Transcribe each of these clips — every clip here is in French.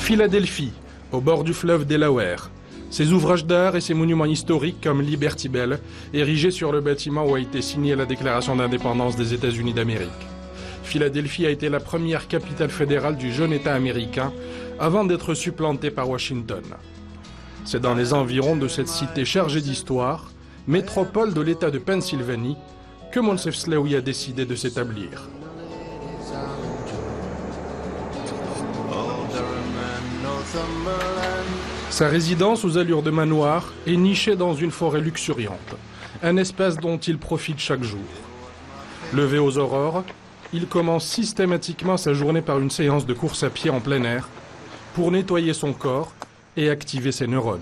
Philadelphie, au bord du fleuve Delaware. Ses ouvrages d'art et ses monuments historiques comme Liberty Bell, érigés sur le bâtiment où a été signée la déclaration d'indépendance des États-Unis d'Amérique. Philadelphie a été la première capitale fédérale du jeune État américain avant d'être supplantée par Washington. C'est dans les environs de cette cité chargée d'histoire, métropole de l'État de Pennsylvanie, que Moncef Slaoui a décidé de s'établir. Sa résidence aux allures de manoir est nichée dans une forêt luxuriante, un espace dont il profite chaque jour. Levé aux aurores, il commence systématiquement sa journée par une séance de course à pied en plein air pour nettoyer son corps et activer ses neurones.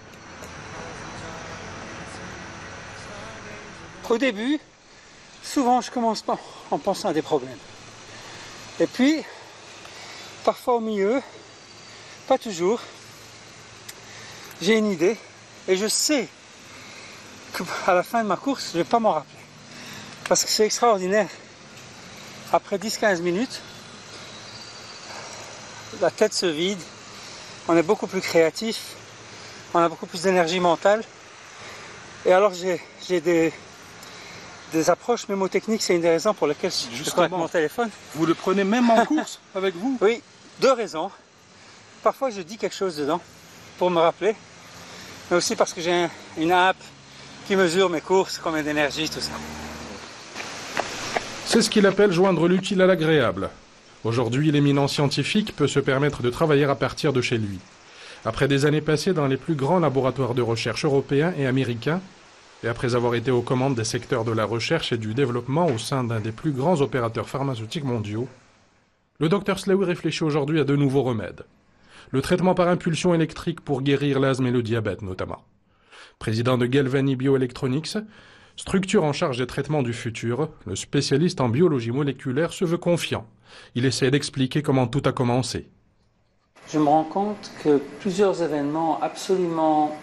Au début, souvent je commence pas en pensant à des problèmes. Et puis, parfois au milieu, pas toujours, j'ai une idée et je sais qu'à la fin de ma course, je ne vais pas m'en rappeler. Parce que c'est extraordinaire. Après 10-15 minutes, la tête se vide, on est beaucoup plus créatif, on a beaucoup plus d'énergie mentale. Et alors j'ai des approches mémotechniques, c'est une des raisons pour lesquelles je prends mon téléphone. Vous le prenez même en course avec vous? Oui, deux raisons. Parfois je dis quelque chose dedans pour me rappeler, mais aussi parce que j'ai une app qui mesure mes courses, combien d'énergie, tout ça. C'est ce qu'il appelle joindre l'utile à l'agréable. Aujourd'hui, l'éminent scientifique peut se permettre de travailler à partir de chez lui. Après des années passées dans les plus grands laboratoires de recherche européens et américains, et après avoir été aux commandes des secteurs de la recherche et du développement au sein d'un des plus grands opérateurs pharmaceutiques mondiaux, le Dr Slaoui réfléchit aujourd'hui à de nouveaux remèdes. Le traitement par impulsion électrique pour guérir l'asthme et le diabète notamment. Président de Galvani Bioelectronics, structure en charge des traitements du futur, le spécialiste en biologie moléculaire se veut confiant. Il essaie d'expliquer comment tout a commencé. Je me rends compte que plusieurs événements absolument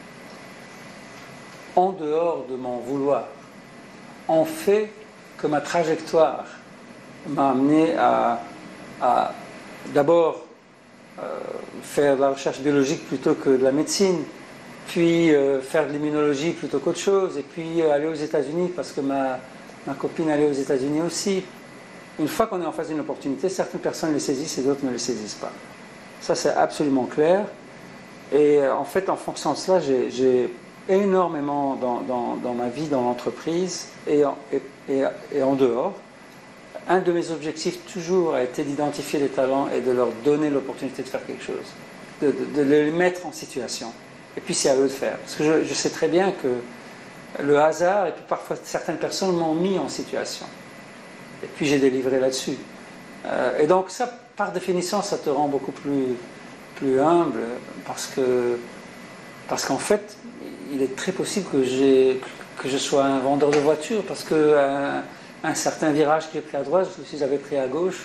en dehors de mon vouloir ont fait que ma trajectoire m'a amené à d'abord faire de la recherche biologique plutôt que de la médecine, puis faire de l'immunologie plutôt qu'autre chose, et puis aller aux États-Unis parce que ma copine allait aux États-Unis aussi. Une fois qu'on est en face d'une opportunité, certaines personnes les saisissent et d'autres ne les saisissent pas. Ça, c'est absolument clair. Et en fait, en fonction de cela, j'ai énormément dans ma vie, dans l'entreprise et en dehors. Un de mes objectifs toujours a été d'identifier les talents et de leur donner l'opportunité de faire quelque chose, de les mettre en situation. Et puis c'est à eux de faire. Parce que je sais très bien que le hasard et puis parfois certaines personnes m'ont mis en situation. Et puis j'ai délivré là-dessus. Et donc ça, par définition, ça te rend beaucoup plus humble parce qu'en fait, il est très possible que je sois un vendeur de voitures parce que un certain virage que j'ai pris à droite, si j'avais pris à gauche...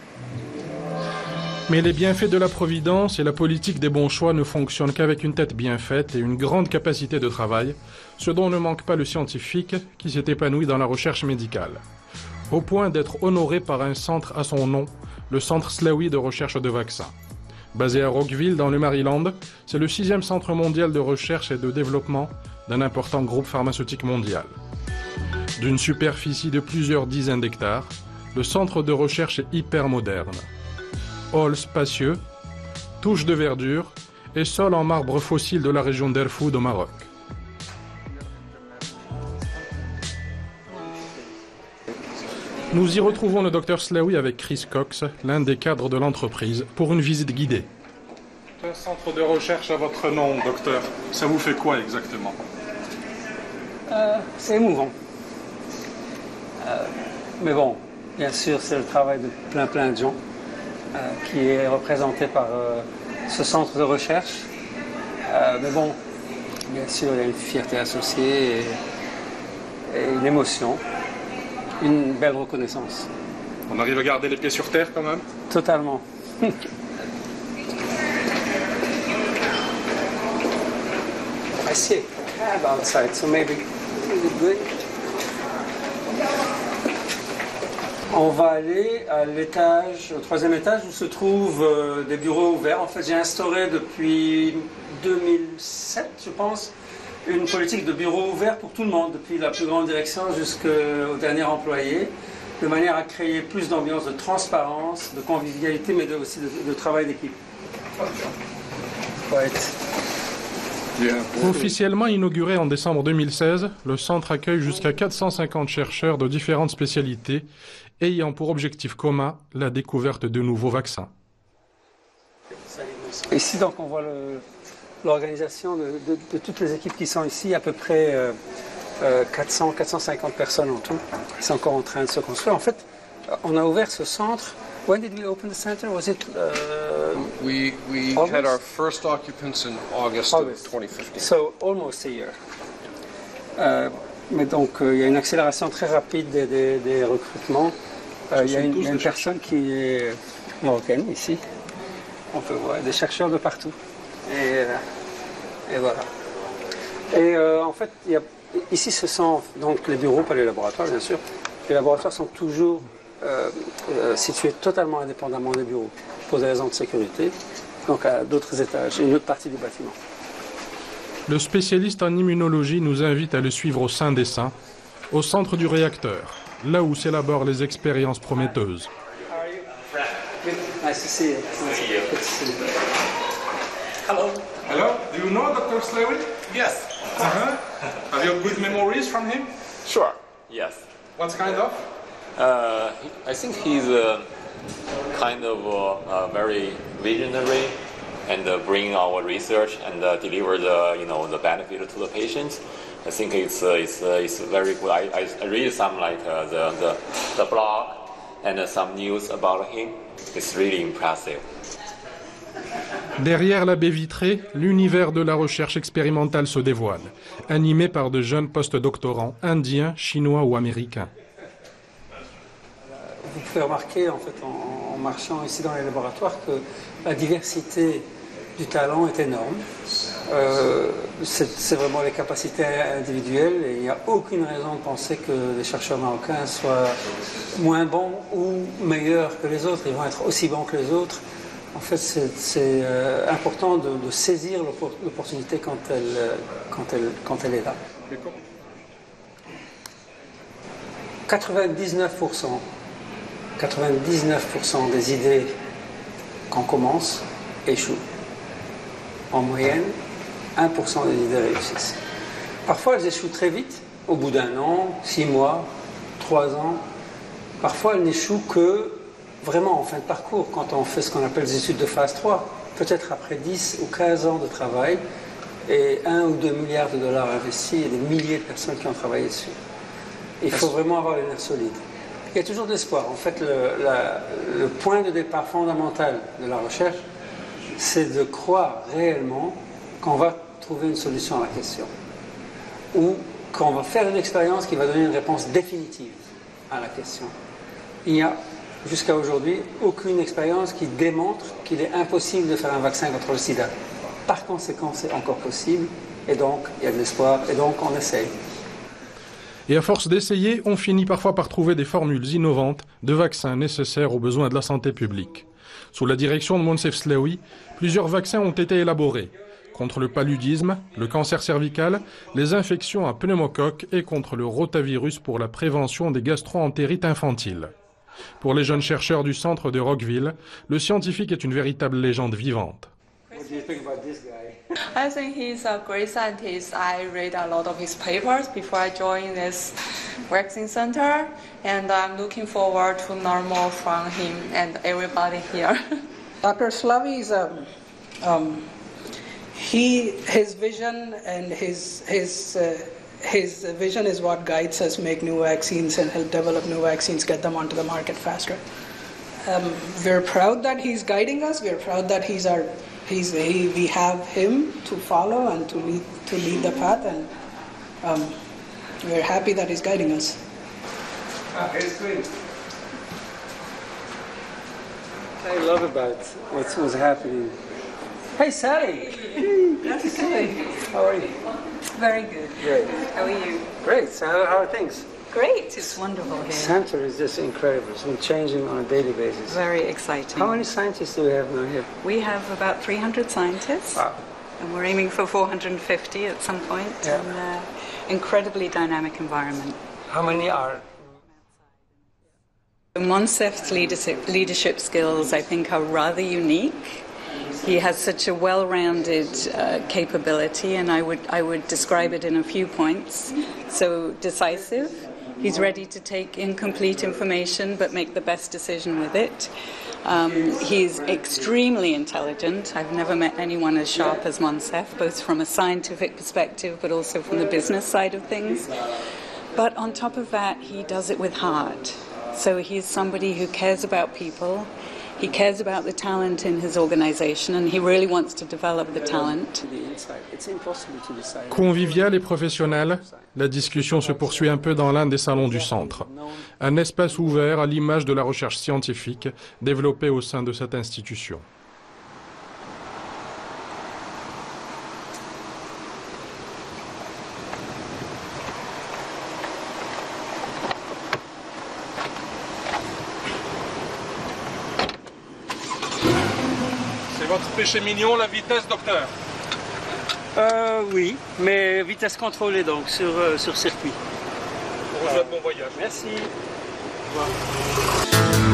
Mais les bienfaits de la providence et la politique des bons choix ne fonctionnent qu'avec une tête bien faite et une grande capacité de travail, ce dont ne manque pas le scientifique qui s'est épanoui dans la recherche médicale. Au point d'être honoré par un centre à son nom, le Centre Slaoui de recherche de vaccins. Basé à Rockville, dans le Maryland, c'est le 6e centre mondial de recherche et de développement d'un important groupe pharmaceutique mondial. D'une superficie de plusieurs dizaines d'hectares, le centre de recherche est hyper moderne. Hall spacieux, touches de verdure et sol en marbre fossile de la région d'Erfoud au Maroc. Nous y retrouvons le Dr Slaoui avec Chris Cox, l'un des cadres de l'entreprise, pour une visite guidée. Un centre de recherche à votre nom, docteur. Ça vous fait quoi exactement? C'est émouvant. Mais bon, bien sûr, c'est le travail de plein de gens qui est représenté par ce centre de recherche. Mais bon, bien sûr, il y a une fierté associée et une émotion, une belle reconnaissance. On arrive à garder les pieds sur terre quand même? Totalement. I see a cab outside, so maybe good. On va aller à l'étage, au troisième étage, où se trouvent des bureaux ouverts. En fait, j'ai instauré depuis 2007, je pense, une politique de bureaux ouverts pour tout le monde, depuis la plus grande direction jusqu'au dernier employé, de manière à créer plus d'ambiance de transparence, de convivialité, mais aussi de travail d'équipe. Officiellement inauguré en décembre 2016, le centre accueille jusqu'à 450 chercheurs de différentes spécialités, ayant pour objectif commun la découverte de nouveaux vaccins. Ici, donc, on voit l'organisation de toutes les équipes qui sont ici, à peu près 400-450 personnes en tout. C'est encore en train de se construire. En fait, on a ouvert ce centre. When did we open the center? Was it we had our first occupants in August of 2015. So almost a year. Mais donc il y a une accélération très rapide des recrutements. Il y a une personne qui est marocaine ici. On peut voir des chercheurs de partout. Et voilà. Et en fait, ici ce sont donc les bureaux, pas les laboratoires bien sûr. Les laboratoires sont toujours situés totalement indépendamment des bureaux, pour des raisons de sécurité, donc à d'autres étages, une autre partie du bâtiment. Le spécialiste en immunologie nous invite à le suivre au sein des saints, au centre du réacteur, là où s'élaborent les expériences prometteuses. Nice to see you. Good to see you. Hello. Hello, do you know Dr. Slawy? Yes. Have you good memories from him? Sure. Yes. What kind of? I think he's kind of very visionary and bring our research and deliver the benefit to the patients. I think it's very good. I read some like the blog and some news about him. It's really impressive. Derrière la baie vitrée, l'univers de la recherche expérimentale se dévoile, animé par de jeunes post-doctorants indiens, chinois ou américains. Vous pouvez remarquer en fait en marchant ici dans les laboratoires que la diversité du talent est énorme. C'est vraiment les capacités individuelles et il n'y a aucune raison de penser que les chercheurs marocains soient moins bons ou meilleurs que les autres. Ils vont être aussi bons que les autres. En fait, c'est important de saisir l'opportunité quand elle est là. 99% des idées qu'on commence échouent. En moyenne, 1% des idées réussissent. Parfois, elles échouent très vite, au bout d'un an, 6 mois, 3 ans. Parfois, elles n'échouent que vraiment en fin de parcours, quand on fait ce qu'on appelle des études de phase 3, peut-être après 10 ou 15 ans de travail, et 1 ou 2 milliards de dollars investis et des milliers de personnes qui ont travaillé dessus. Il faut vraiment avoir les nerfs solides. Il y a toujours de l'espoir. En fait, le point de départ fondamental de la recherche, c'est de croire réellement qu'on va trouver une solution à la question. Ou qu'on va faire une expérience qui va donner une réponse définitive à la question. Il n'y a, jusqu'à aujourd'hui, aucune expérience qui démontre qu'il est impossible de faire un vaccin contre le sida. Par conséquent, c'est encore possible, et donc il y a de l'espoir, et donc on essaye. Et à force d'essayer, on finit parfois par trouver des formules innovantes de vaccins nécessaires aux besoins de la santé publique. Sous la direction de Moncef Slaoui, plusieurs vaccins ont été élaborés contre le paludisme, le cancer cervical, les infections à pneumocoque et contre le rotavirus pour la prévention des gastro-entérites infantiles. Pour les jeunes chercheurs du centre de Rockville, le scientifique est une véritable légende vivante. What do you think about this guy? I think he's a great scientist. I read a lot of his papers before I joined this vaccine center, and I'm looking forward to learn more from him and everybody here. Dr. Slaoui is his vision and his vision is what guides us make new vaccines and help develop new vaccines, get them onto the market faster. We're proud that he's guiding us. We're proud that we have him to follow and to lead the path, and we're happy that he's guiding us. It's great. I love about what's happening. Hey, Sally. Hey, good to see you. How are you? Very good. Great. How are you? Great. So how are things? Great, it's wonderful here. Center is just incredible. It's been changing on a daily basis. Very exciting. How many scientists do we have now here? We have about 300 scientists, Wow. and we're aiming for 450 at some point. Yeah. And incredibly dynamic environment. How many are? Monsef's leadership skills, I think, are rather unique. He has such a well-rounded capability, and I would describe it in a few points. So decisive. He's ready to take incomplete information but make the best decision with it. He's extremely intelligent. I've never met anyone as sharp as Monsef, both from a scientific perspective but also from the business side of things. But on top of that, he does it with heart. So he's somebody who cares about people. He cares about the talent in his organization, and he really wants to develop the talent. Convivial et professionnel, la discussion se poursuit un peu dans l'un des salons du centre. Un espace ouvert à l'image de la recherche scientifique développée au sein de cette institution. C'est votre péché mignon, la vitesse, docteur? Oui, mais vitesse contrôlée donc sur circuit. On vous souhaite bon voyage. Merci. Au revoir.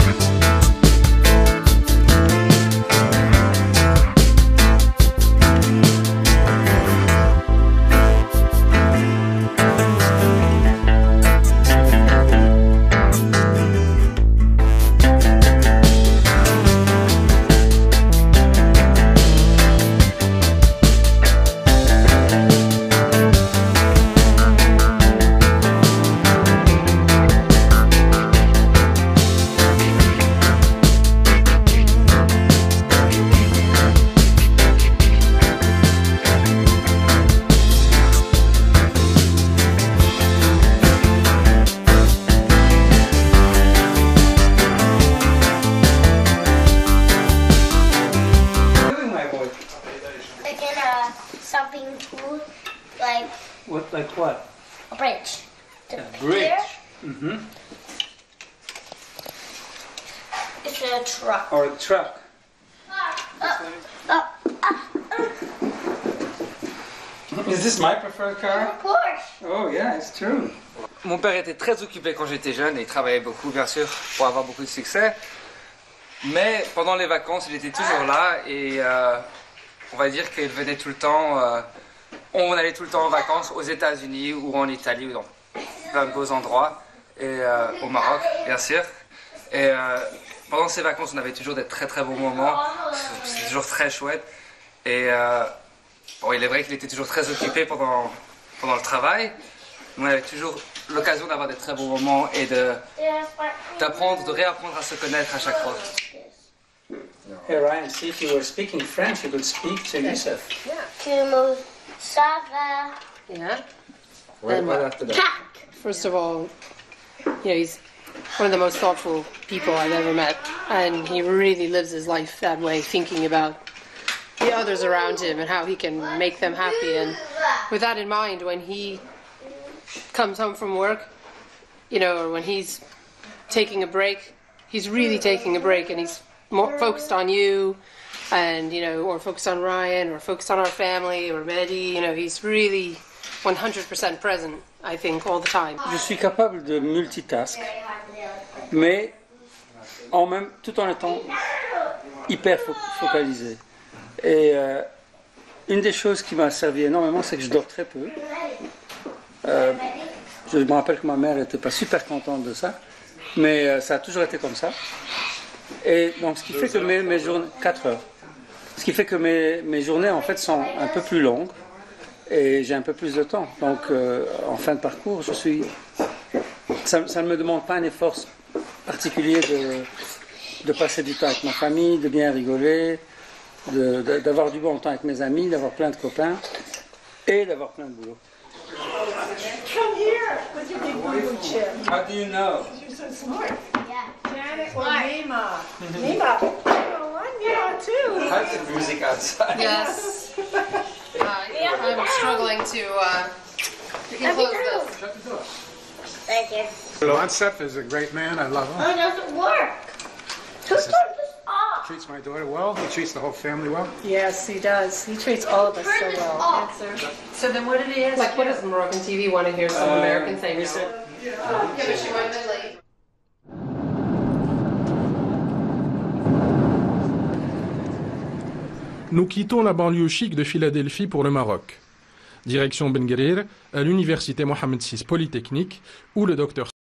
Like what? A bridge. A bridge. Mm-hmm. It's a truck. Or a truck. Is this my preferred car? Of course. Oh yeah, it's true. Mon père était très occupé quand j'étais jeune et il travaillait beaucoup, bien sûr, pour avoir beaucoup de succès. Mais pendant les vacances, il était toujours là et on va dire qu'il venait tout le temps. On allait tout le temps en vacances aux États-Unis ou en Italie ou dans plein de beaux endroits, et au Maroc, bien sûr. Et pendant ces vacances, on avait toujours des très très beaux moments. C'était toujours très chouette. Et bon, il est vrai qu'il était toujours très occupé pendant le travail. On avait toujours l'occasion d'avoir des très beaux moments et d'apprendre, de réapprendre à se connaître à chaque fois. Hey Ryan, see if you were speaking French, you could speak to Youssef. Yeah. Sava. Yeah. What after that? First of all, he's one of the most thoughtful people I've ever met, and he really lives his life that way, thinking about the others around him and how he can make them happy. And with that in mind, when he comes home from work, or when he's taking a break, he's really taking a break, and he's more focused on you. And, or focused on Ryan, or focused on our family, or Mehdi, he's really 100% present, I think, all the time. Je suis capable de multitask, mais tout en étant hyper focalisé. Et une des choses qui m'a servi énormément, c'est que je dors très peu. Je me rappelle que ma mère n'était pas super contente de ça, mais ça a toujours été comme ça. Et donc, ce qui fait que mes journées, 4 heures. Ce qui fait que mes journées en fait sont un peu plus longues et j'ai un peu plus de temps. Donc en fin de parcours, ça ne me demande pas un effort particulier de passer du temps avec ma famille, de bien rigoler, d'avoir du bon temps avec mes amis, d'avoir plein de copains et d'avoir plein de boulot. Come here with your big blue chip. How do you know? You're so smart. Yeah. Janet or Nima. Nima. I'm Nima too. How's the music outside? Yes. I'm struggling to close this. Shut the door. Thank you. Lonsef is a great man. I love him. Oh, it doesn't work. Who turned this off? Treats my daughter well. He treats the whole family well. Yes, he does. He treats all of us so well. Answer. So then what did he ask? Like, what does Moroccan TV want to hear some American things? Yeah, but she might be late. Nous quittons la banlieue chic de Philadelphie pour le Maroc. Direction Ben Guerir, à l'université Mohammed VI Polytechnique, où le docteur